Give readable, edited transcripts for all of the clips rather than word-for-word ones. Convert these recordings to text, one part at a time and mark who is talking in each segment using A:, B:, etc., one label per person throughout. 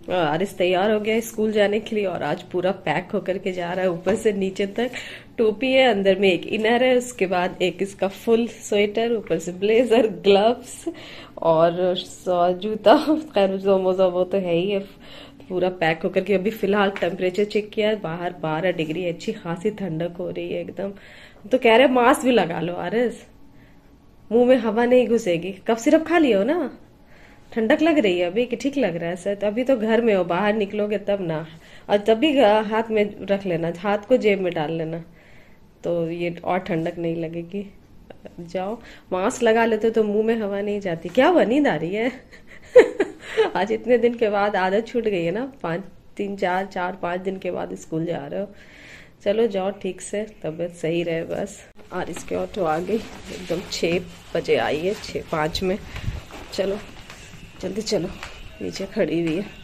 A: आरिस तैयार हो गया है स्कूल जाने के लिए और आज पूरा पैक होकर के जा रहा है ऊपर से नीचे तक। टोपी है, अंदर में एक इनर है, उसके बाद एक इसका फुल स्वेटर, ऊपर से ब्लेजर, ग्लव्स और जूता। खैर जोमो वो तो है ही है। पूरा पैक होकर के अभी फिलहाल टेम्परेचर चेक किया है, बाहर 12 डिग्री, अच्छी खासी ठंडक हो रही है एकदम। तो कह रहे मास्क भी लगा लो आरिस, मुंह में हवा नहीं घुसेगी। कफ सिरप खा लियो ना, ठंडक लग रही है अभी कि ठीक लग रहा है सर? अभी तो घर में हो, बाहर निकलोगे तब ना। और तब भी हाथ में रख लेना, हाथ को जेब में डाल लेना, तो ये और ठंडक नहीं लगेगी। जाओ, मास्क लगा लेते तो मुंह में हवा नहीं जाती। क्या हुआ, नींद आ रही है? आज इतने दिन के बाद आदत छूट गई है ना, 4-5 दिन के बाद स्कूल जा रहे हो। चलो जाओ ठीक से, तबीयत सही रहे बस। और इसके ऑटो आ गई एकदम 6 बजे आई है, 6:05 में। चलो जल्दी चलो, नीचे खड़ी हुई है,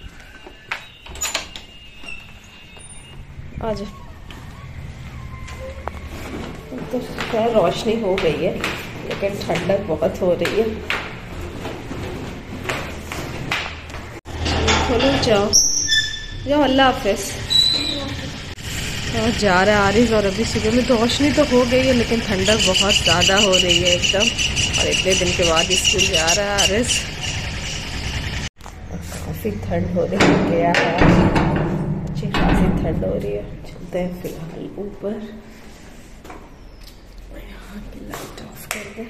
A: आ जाओ। तो खैर रोशनी हो गई है लेकिन ठंडक बहुत हो रही है। चलो जाओ जाओ, अल्लाह हाफिज। और जा रहा है आरिस, और अभी सुबह में रोशनी तो हो गई है लेकिन ठंडक बहुत ज़्यादा हो रही है एकदम। और इतने दिन के बाद स्कूल जा रहा है आरिस। काफ़ी ठंड हो रही है, गया है अच्छी खासी ठंड हो रही है। चलते हैं फिलहाल ऊपर, यहाँ की लाइट ऑफ करके।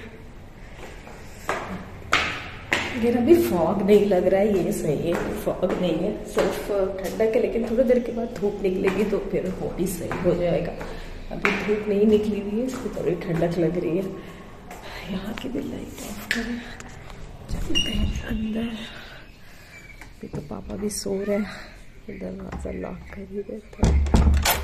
A: लेकिन अभी फॉग नहीं लग रहा है, ये सही है, फॉग नहीं है, सिर्फ ठंडक है। लेकिन थोड़ी देर के बाद धूप निकलेगी तो फिर वो भी सही हो जाएगा। अभी धूप नहीं निकली हुई है, इसको थोड़ी ठंडक लग रही है। यहाँ की भी लाइट ऑफ करें, चलते हैं अंदर। अभी तो पापा भी सो रहे हैं, दरवाजा लॉक कर ही देते हैं।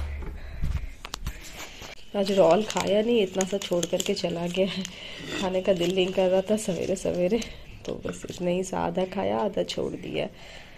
A: आज रोल खाया नहीं, इतना सा छोड़ करके चला गया है। खाने का दिल नहीं कर रहा था सवेरे सवेरे, तो बस इतना ही सा आधा खाया, आधा छोड़ दिया।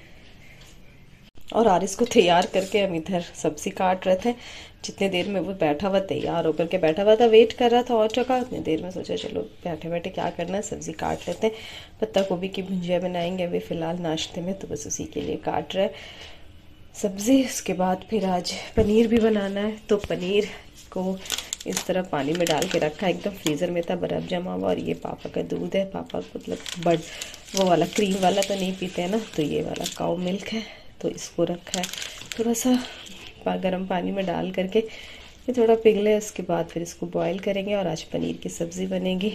A: और आरिस को तैयार करके हम इधर सब्जी काट रहे थे। जितने देर में वो बैठा हुआ, तैयार होकर के बैठा हुआ था, वेट कर रहा था ऑटो का, उतनी देर में सोचा चलो बैठे बैठे क्या करना है, सब्जी काट लेते हैं। पत्ता गोभी की भुंजिया बनाएंगे अभी फिलहाल नाश्ते में, तो बस उसी के लिए काट रहे सब्जी। उसके बाद फिर आज पनीर भी बनाना है, तो पनीर को इस तरह पानी में डाल के रखा है, एकदम फ्रीज़र में था, बर्फ़ जमा हुआ। और ये पापा का दूध है, पापा मतलब वो वाला क्रीम वाला तो नहीं पीते हैं ना, तो ये वाला काऊ मिल्क है, तो इसको रखा है थोड़ा सा गर्म पानी में डाल करके। ये थोड़ा पिघले, उसके बाद फिर इसको बॉईल करेंगे और आज पनीर की सब्ज़ी बनेगी।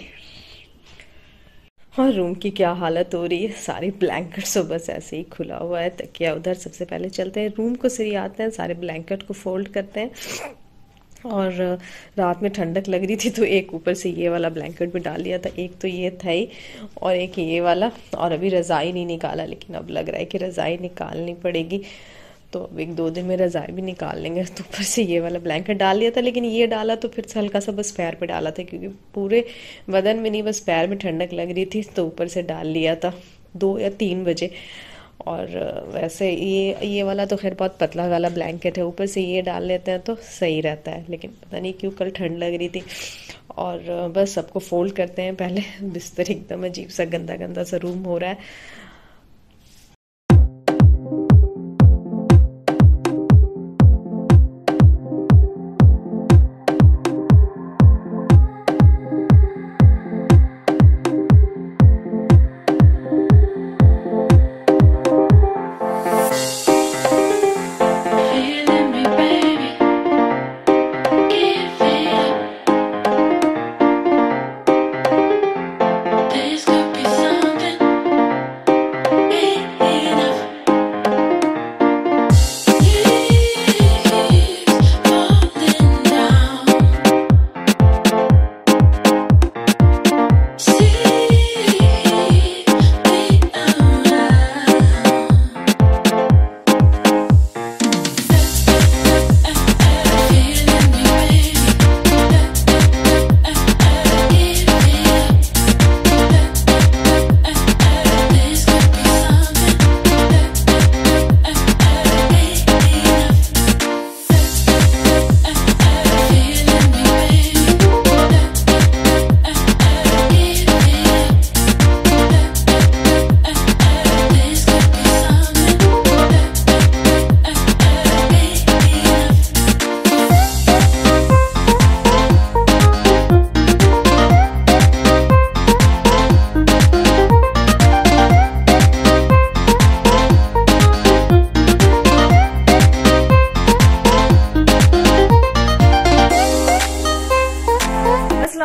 A: और रूम की क्या हालत हो रही है, सारे ब्लैंकेट तो बस ऐसे ही खुला हुआ है, तकिया उधर। सबसे पहले चलते हैं रूम को सरियाते हैं, सारे ब्लैंकेट को फोल्ड करते हैं। और रात में ठंडक लग रही थी तो एक ऊपर से ये वाला ब्लैंकेट भी डाल लिया था, एक तो ये था ही और एक ये वाला। और अभी रज़ाई नहीं निकाला, लेकिन अब लग रहा है कि रज़ाई निकालनी पड़ेगी, तो अब 1-2 दिन में रज़ाई भी निकाल लेंगे। तो ऊपर से ये वाला ब्लैंकेट डाल लिया था, लेकिन ये डाला तो फिर से हल्का सा बस पैर पे डाला था, क्योंकि पूरे बदन में नहीं, बस पैर में ठंडक लग रही थी, तो ऊपर से डाल लिया था 2 या 3 बजे। और वैसे ये वाला तो खैर बहुत पतला वाला ब्लैंकेट है, ऊपर से ये डाल लेते हैं तो सही रहता है। लेकिन पता नहीं क्यों कल ठंड लग रही थी। और बस सबको फोल्ड करते हैं पहले। बिस्तर एकदम अजीब सा गंदा गंदा सा रूम हो रहा है।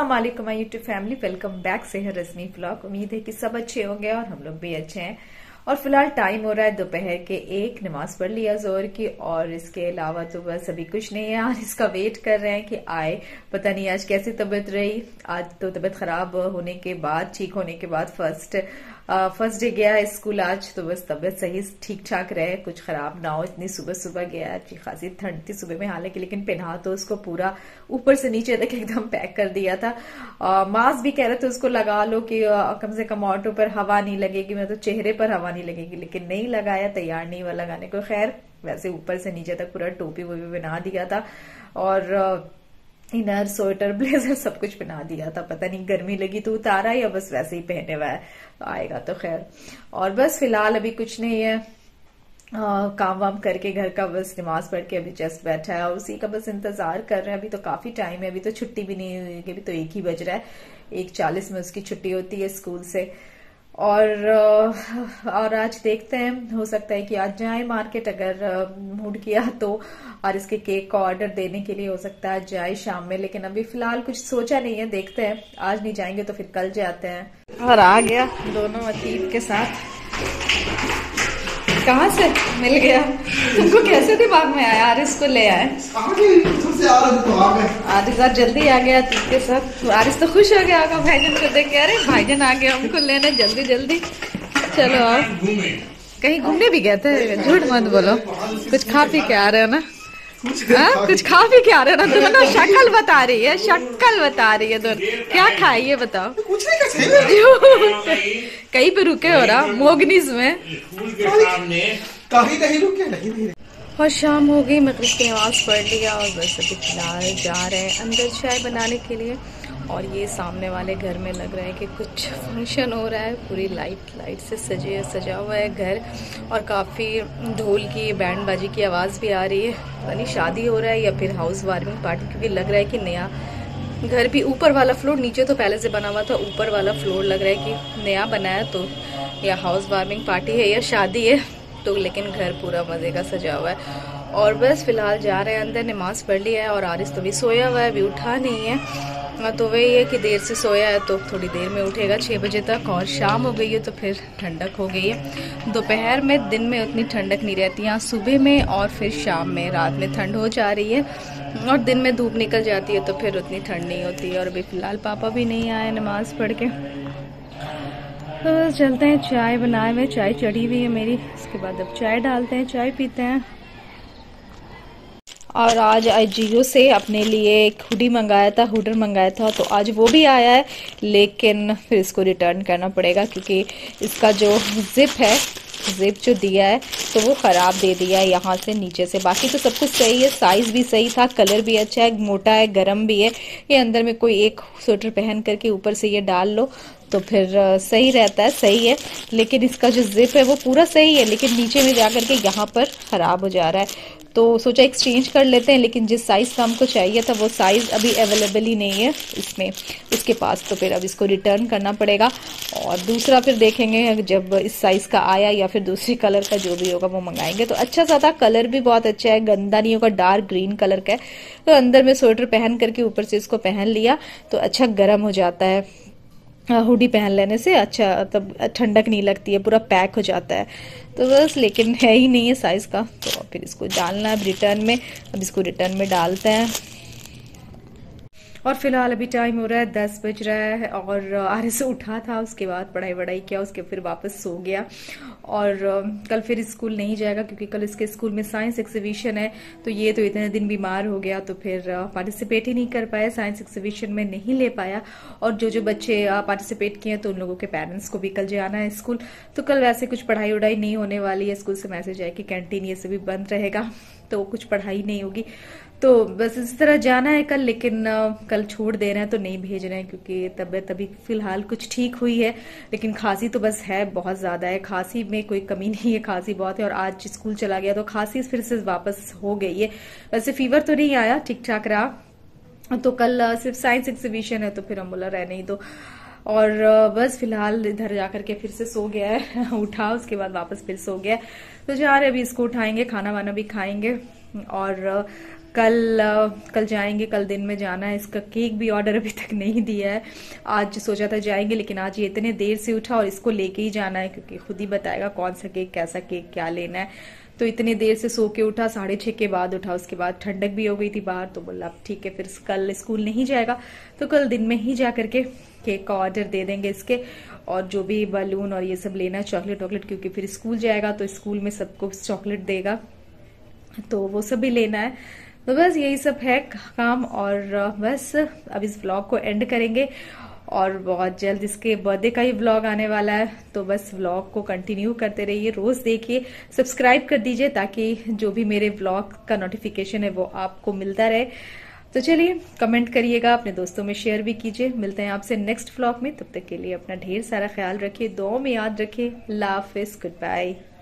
B: अस्सलाम वालेकुम my YouTube family, welcome back से है रजनी व्लॉग। उम्मीद है कि सब अच्छे होंगे और हम लोग भी अच्छे हैं। और फिलहाल टाइम हो रहा है दोपहर के 1, नमाज पढ़ लिया जोर की, और इसके अलावा तो बस अभी कुछ नहीं है। और इसका वेट कर रहे हैं कि आए। पता नहीं आज कैसी तबीयत रही। आज तो तबीयत खराब होने के बाद, ठीक होने के बाद फर्स्ट डे गया है स्कूल आज, तो बस तबीयत सही ठीक ठाक रहे, कुछ खराब ना हो। इतनी सुबह सुबह गया, अच्छी खासी ठंड थी सुबह में हालांकि, लेकिन पहना तो उसको पूरा ऊपर से नीचे तक एकदम पैक कर दिया था। मास्क भी कह रहे थे उसको लगा लो कि कम से कम ऑटो पर हवा नहीं लगेगी, मतलब चेहरे पर हवा नहीं लगेगी, लेकिन नहीं लगाया, तैयार नहीं हुआ लगाने को। खैर वैसे ऊपर से नीचे तक पूरा टोपी वोपी बना दिया था, और इनर स्वेटर ब्लेजर सब कुछ पहना दिया था। पता नहीं गर्मी लगी तो उतारा या बस वैसे ही पहने हुआ है, आएगा तो खैर। और बस फिलहाल अभी कुछ नहीं है, काम वाम करके घर का बस नमाज पढ़ के अभी जस्ट बैठा है और उसी का बस इंतजार कर रहे हैं। अभी तो काफी टाइम है, अभी तो छुट्टी भी नहीं हुई, अभी तो 1 ही बज रहा है। 1:40 में उसकी छुट्टी होती है स्कूल से। और आज देखते हैं, हो सकता है कि आज जाए मार्केट अगर मूड किया तो, और इसके केक का ऑर्डर देने के लिए हो सकता है जाए शाम में, लेकिन अभी फिलहाल कुछ सोचा नहीं है, देखते हैं। आज नहीं जाएंगे तो फिर कल जाते हैं। और आ गया दोनों अतीब के साथ। कहाँ से मिल गया तुमको? कैसे दिमाग में आया? आरिस को ले आए, आरिस आज जल्दी आ गया अतीब के साथ। आरिस तो खुश हो गया होगा भाईजान को देख के, अरे भाईजान आ गया हमको लेने जल्दी जल्दी। चलो आओ। कहीं घूमने भी गए थे? झूठ मत बोलो, कुछ खा पी के आ रहे हो ना? कुछ खा पी के आ रहे हो ना? दोनों शक्ल बता रही है, शक्ल बता रही है दोनों। क्या खाई ये बताओ? कहीं पे रुके हो रहा? मोगनीज में कहीं रुके नहीं। और शाम हो गई, मगरिब की नमाज पढ़ लिया और बस अभी फिलहाल जा रहे हैं अंदर चाय बनाने के लिए। और ये सामने वाले घर में लग रहा है कि कुछ फंक्शन हो रहा है, पूरी लाइट से सजा हुआ है घर, और काफ़ी ढोल की बैंड बाजी की आवाज़ भी आ रही है। पता नहीं शादी हो रहा है या फिर हाउस वार्मिंग पार्टी, क्योंकि लग रहा है कि नया घर भी, ऊपर वाला फ्लोर, नीचे तो पहले से बना हुआ था, ऊपर वाला फ्लोर लग रहा है कि नया बना है, तो या हाउस वार्मिंग पार्टी है या शादी है तो। लेकिन घर पूरा मज़े का सजा हुआ है। और बस फिलहाल जा रहे हैं अंदर, नमाज पढ़ लिया है और आरिस तो भी सोया हुआ है, अभी उठा नहीं है। तो वही है कि देर से सोया है तो थोड़ी देर में उठेगा 6 बजे तक। और शाम हो गई है तो फिर ठंडक हो गई है। दोपहर में, दिन में उतनी ठंडक नहीं रहती, यहाँ सुबह में और फिर शाम में, रात में ठंड हो जा रही है, और दिन में धूप निकल जाती है तो फिर उतनी ठंड नहीं होती है। और अभी फिलहाल पापा भी नहीं आए नमाज पढ़ के, तो चलते हैं। चाय बनाए हुए, चाय चढ़ी हुई है मेरी, इसके बाद अब चाय डालते हैं, चाय पीते हैं। और आज जियो से अपने लिए एक हुडी मंगाया था, हुडर मंगाया था, तो आज वो भी आया है, लेकिन फिर इसको रिटर्न करना पड़ेगा क्योंकि इसका जो जिप जो दिया है तो वो ख़राब दे दिया है यहाँ से नीचे से। बाकी तो सब कुछ सही है, साइज़ भी सही था, कलर भी अच्छा है, मोटा है, गर्म भी है। ये अंदर में कोई एक स्वेटर पहन करके ऊपर से ये डाल लो तो फिर सही रहता है, सही है। लेकिन इसका जो जिप है वो पूरा सही है, लेकिन नीचे में जा करके यहाँ पर ख़राब हो जा रहा है, तो सोचा एक्सचेंज कर लेते हैं। लेकिन जिस साइज़ का हमको चाहिए था वो साइज़ अभी अवेलेबल ही नहीं है इसमें, उसके पास, तो फिर अब इसको रिटर्न करना पड़ेगा। और दूसरा फिर देखेंगे जब इस साइज़ का आया या फिर दूसरी कलर का जो भी होगा वो मंगाएंगे। तो अच्छा सा था, कलर भी बहुत अच्छा है, गंदा नहीं होगा, डार्क ग्रीन कलर का है। तो अंदर में स्वेटर पहन करके ऊपर से इसको पहन लिया तो अच्छा गर्म हो जाता है। हुडी पहन लेने से अच्छा, तब ठंडक नहीं लगती है, पूरा पैक हो जाता है। तो बस, लेकिन है ही नहीं है साइज़ का, तो फिर इसको डालना है रिटर्न में। अब इसको रिटर्न में डालते हैं। और फिलहाल अभी टाइम हो रहा है 10 बज रहा है, और आरिस उठा था, उसके बाद पढ़ाई वढ़ाई किया, उसके फिर वापस सो गया। और कल फिर स्कूल नहीं जाएगा क्योंकि कल इसके स्कूल में साइंस एग्जीबिशन है, तो ये तो इतने दिन बीमार हो गया तो फिर पार्टिसिपेट ही नहीं कर पाया, साइंस एग्जीबिशन में नहीं ले पाया। और जो बच्चे पार्टिसिपेट किए तो उन लोगों के पेरेंट्स को भी कल जाना है स्कूल, तो कल वैसे कुछ पढ़ाई वढ़ाई नहीं होने वाली है। स्कूल से मैसेज आया कि कैंटीन ये सभी बंद रहेगा, तो कुछ पढ़ाई नहीं होगी। तो बस इस तरह जाना है कल, लेकिन कल छोड़ दे रहे हैं तो नहीं भेज रहे हैं क्योंकि तबीयत अभी फिलहाल कुछ ठीक हुई है, लेकिन खांसी तो बस है, बहुत ज्यादा है। खांसी में कोई कमी नहीं है, खांसी बहुत है। और आज स्कूल चला गया तो खांसी फिर से वापस हो गई है। वैसे फीवर तो नहीं आया, ठीक ठाक रहा। तो कल सिर्फ साइंस एग्जीबिशन है तो फिर हम बोला रहने ही दो। और बस फिलहाल इधर जाकर के फिर से सो गया है उठा, उसके बाद वापस फिर सो गया। तो जा रहे अभी इसको उठाएंगे, खाना वाना भी खाएंगे। और कल जाएंगे, कल दिन में जाना है। इसका केक भी ऑर्डर अभी तक नहीं दिया है। आज सोचा था जाएंगे, लेकिन आज ये इतने देर से उठा और इसको लेके ही जाना है, क्योंकि खुद ही बताएगा कौन सा केक, कैसा केक, क्या लेना है। तो इतने देर से सो के उठा, 6:30 के बाद उठा, उसके बाद ठंडक भी हो गई थी बाहर, तो बोला अब ठीक है, फिर कल स्कूल नहीं जाएगा तो कल दिन में ही जा करके केक का ऑर्डर दे देंगे इसके। और जो भी बलून और ये सब लेना है, चॉकलेट वॉकलेट, क्योंकि फिर स्कूल जाएगा तो स्कूल में सबको चॉकलेट देगा, तो वो सब भी लेना है। तो बस यही सब है काम। और बस अब इस व्लॉग को एंड करेंगे, और बहुत जल्द इसके बर्थडे का ही व्लॉग आने वाला है। तो बस व्लॉग को कंटिन्यू करते रहिए, रोज देखिए, सब्सक्राइब कर दीजिए ताकि जो भी मेरे व्लॉग का नोटिफिकेशन है वो आपको मिलता रहे। तो चलिए, कमेंट करिएगा, अपने दोस्तों में शेयर भी कीजिए। मिलते हैं आपसे नेक्स्ट व्लॉग में, तब तक के लिए अपना ढेर सारा ख्याल रखिए, दुआओं में याद रखिए। अल्लाह हाफिज, गुड बाय।